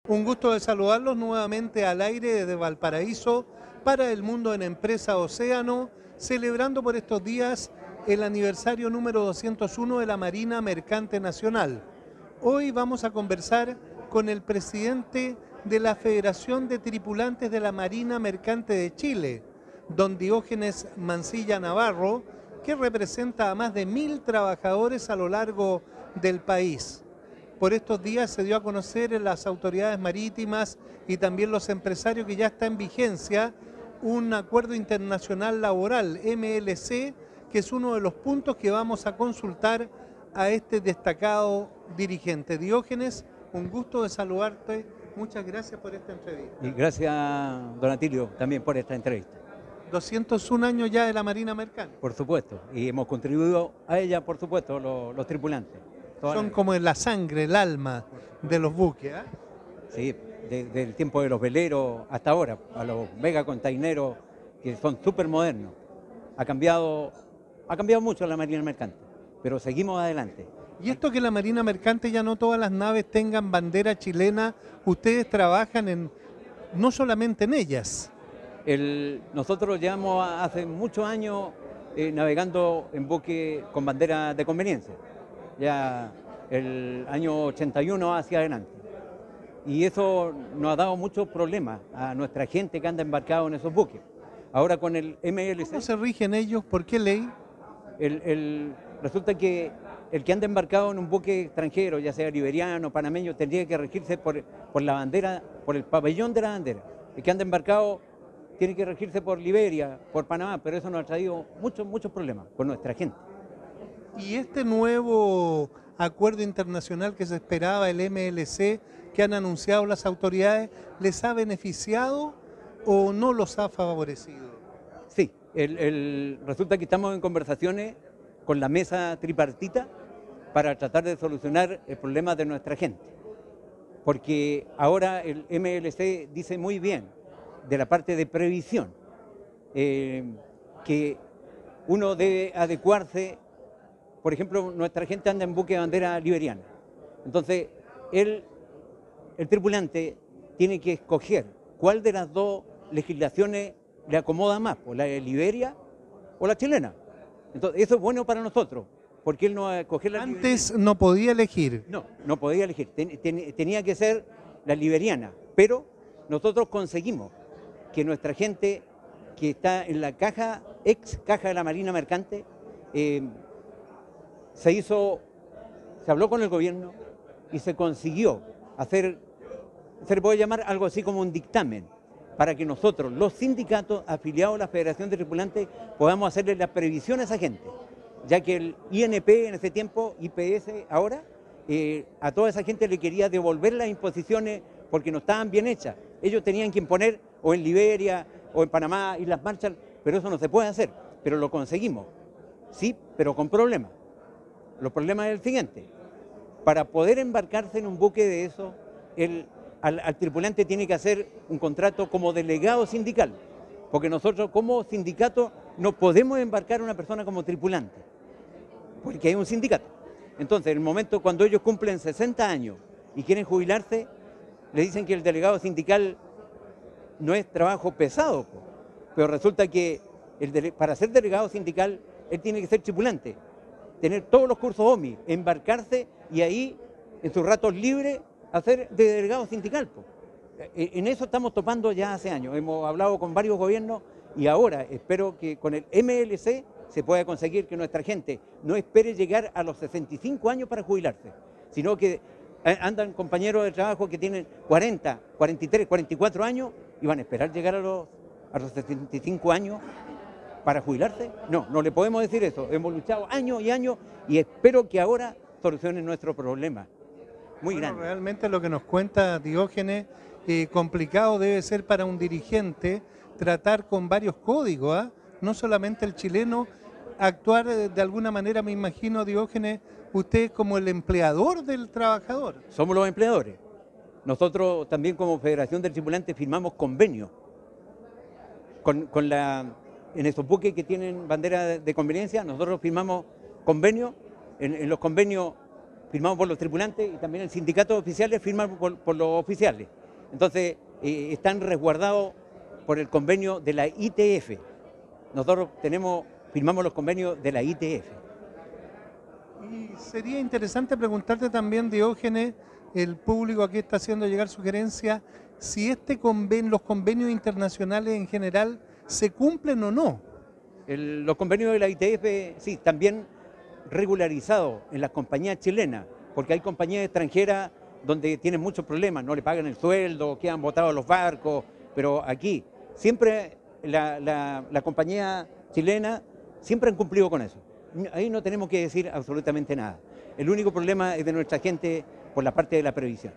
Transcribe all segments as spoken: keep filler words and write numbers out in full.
Un gusto de saludarlos nuevamente al aire desde Valparaíso para el mundo en Empresa Océano, celebrando por estos días el aniversario número doscientos uno de la Marina Mercante Nacional. Hoy vamos a conversar con el presidente de la Federación de Tripulantes de la Marina Mercante de Chile, don Diógenes Mancilla Navarro, que representa a más de mil trabajadores a lo largo del país. Por estos días se dio a conocer en las autoridades marítimas y también los empresarios que ya está en vigencia un acuerdo internacional laboral, M L C, que es uno de los puntos que vamos a consultar a este destacado dirigente. Diógenes, un gusto de saludarte. Muchas gracias por esta entrevista. Y gracias, don Atilio, también por esta entrevista. doscientos un años ya de la Marina Mercante. Por supuesto, y hemos contribuido a ella, por supuesto, los, los tripulantes. Son como la sangre, el alma de los buques, ¿eh? Sí, desde el tiempo de los veleros hasta ahora, a los megacontaineros que son súper modernos. Ha cambiado, ha cambiado mucho la Marina Mercante, pero seguimos adelante. Y esto que la Marina Mercante ya no todas las naves tengan bandera chilena, ustedes trabajan en no solamente en ellas. El, nosotros llevamos hace muchos años eh, navegando en buques con bandera de conveniencia, ya el año ochenta y uno hacia adelante. Y eso nos ha dado muchos problemas a nuestra gente que anda embarcado en esos buques. Ahora con el M L C... ¿Cómo se rigen ellos? ¿Por qué ley? El, el, resulta que el que anda embarcado en un buque extranjero, ya sea liberiano, panameño, tendría que regirse por, por la bandera, por el pabellón de la bandera. El que anda embarcado tiene que regirse por Liberia, por Panamá, pero eso nos ha traído muchos, muchos problemas con nuestra gente. ¿Y este nuevo acuerdo internacional que se esperaba, el M L C, que han anunciado las autoridades, les ha beneficiado o no los ha favorecido? Sí, el, el, resulta que estamos en conversaciones con la mesa tripartita para tratar de solucionar el problema de nuestra gente. Porque ahora el M L C dice muy bien, de la parte de previsión, eh, que uno debe adecuarse. Por ejemplo, nuestra gente anda en buque de bandera liberiana. Entonces, el, el tripulante tiene que escoger cuál de las dos legislaciones le acomoda más, o la de Liberia o la chilena. Entonces, eso es bueno para nosotros, porque él no va a escoger la Antes liberiana. no podía elegir. No, no podía elegir. Ten, ten, tenía que ser la liberiana, pero nosotros conseguimos que nuestra gente que está en la caja, ex caja de la Marina Mercante, eh, se hizo, se habló con el gobierno y se consiguió hacer, se le puede llamar algo así como un dictamen, para que nosotros, los sindicatos afiliados a la Federación de Tripulantes, podamos hacerle la previsión a esa gente, ya que el I N P en ese tiempo, I P S ahora, eh, a toda esa gente le quería devolver las imposiciones porque no estaban bien hechas. Ellos tenían que imponer o en Liberia o en Panamá, Islas Marshall, pero eso no se puede hacer, pero lo conseguimos, sí, pero con problemas. Los problemas es el siguiente: para poder embarcarse en un buque de eso, el, al, al tripulante tiene que hacer un contrato como delegado sindical, porque nosotros como sindicato no podemos embarcar a una persona como tripulante, porque hay un sindicato. Entonces, en el momento cuando ellos cumplen sesenta años y quieren jubilarse, le dicen que el delegado sindical no es trabajo pesado, pero resulta que el dele, para ser delegado sindical, él tiene que ser tripulante, tener todos los cursos O M I, embarcarse y ahí, en sus ratos libres, hacer de delegado sindical. Po. En eso estamos topando ya hace años. Hemos hablado con varios gobiernos y ahora espero que con el M L C se pueda conseguir que nuestra gente no espere llegar a los sesenta y cinco años para jubilarse, sino que andan compañeros de trabajo que tienen cuarenta, cuarenta y tres, cuarenta y cuatro años y van a esperar llegar a los, a los sesenta y cinco años para jubilarse. No, no le podemos decir eso. Hemos luchado años y años y espero que ahora solucionen nuestro problema. Muy bueno, grande. Realmente lo que nos cuenta Diógenes, eh, complicado debe ser para un dirigente tratar con varios códigos, ¿eh? No solamente el chileno, actuar de alguna manera, me imagino, Diógenes, usted como el empleador del trabajador. Somos los empleadores. Nosotros también como Federación de Tripulantes firmamos convenios con, con la... En esos buques que tienen bandera de conveniencia, nosotros firmamos convenios. En, en los convenios firmado por los tripulantes y también el sindicato de oficiales firmado por, por los oficiales. Entonces, eh, están resguardados por el convenio de la I T F. Nosotros tenemos, firmamos los convenios de la I T F. Y sería interesante preguntarte también, Diógenes, el público aquí está haciendo llegar sugerencias, si este conven, los convenios internacionales en general se cumplen o no. El, los convenios de la I T F, sí, también regularizados en las compañías chilenas, porque hay compañías extranjeras donde tienen muchos problemas, no le pagan el sueldo, quedan botados los barcos, pero aquí siempre la, la, la compañía chilena siempre han cumplido con eso. Ahí no tenemos que decir absolutamente nada. El único problema es de nuestra gente por la parte de la previsión.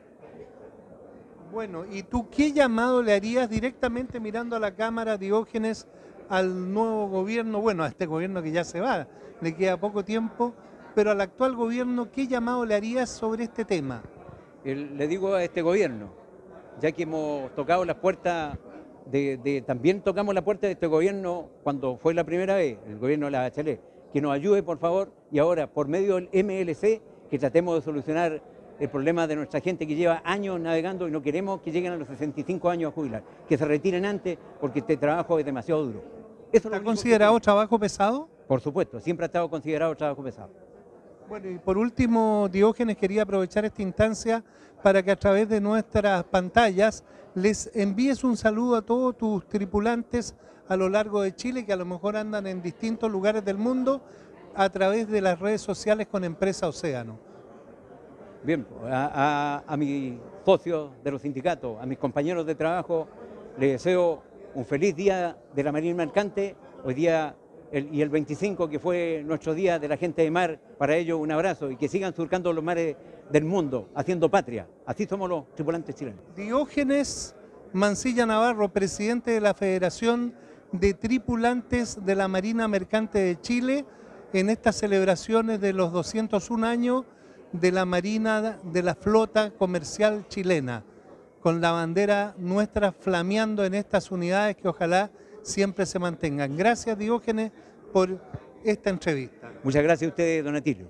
Bueno, ¿y tú qué llamado le harías directamente mirando a la cámara, Diógenes, al nuevo gobierno? Bueno, a este gobierno que ya se va, le queda poco tiempo, pero al actual gobierno, ¿qué llamado le harías sobre este tema? El, le digo a este gobierno, ya que hemos tocado las puertas, de, de, también tocamos la puerta de este gobierno cuando fue la primera vez, el gobierno de la Bachelet, que nos ayude por favor y ahora por medio del M L C que tratemos de solucionar el problema de nuestra gente que lleva años navegando y no queremos que lleguen a los sesenta y cinco años a jubilar, que se retiren antes porque este trabajo es demasiado duro. Eso ¿Está considerado que... trabajo pesado? Por supuesto, siempre ha estado considerado trabajo pesado. Bueno, y por último, Diógenes, quería aprovechar esta instancia para que a través de nuestras pantallas les envíes un saludo a todos tus tripulantes a lo largo de Chile, que a lo mejor andan en distintos lugares del mundo, a través de las redes sociales con Empresa Océano. Bien, a, a, a mis socios de los sindicatos, a mis compañeros de trabajo, les deseo un feliz día de la Marina Mercante, hoy día el, y el veinticinco que fue nuestro día de la gente de mar, para ellos un abrazo y que sigan surcando los mares del mundo, haciendo patria. Así somos los tripulantes chilenos. Diógenes Mancilla Navarro, presidente de la Federación de Tripulantes de la Marina Mercante de Chile, en estas celebraciones de los doscientos un años de la Marina de la Flota Comercial Chilena, con la bandera nuestra flameando en estas unidades que ojalá siempre se mantengan. Gracias, Diógenes, por esta entrevista. Muchas gracias a ustedes, don Atilio.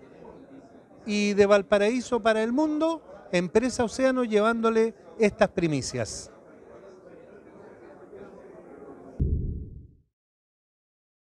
Y de Valparaíso para el mundo, Empresa Océano llevándole estas primicias.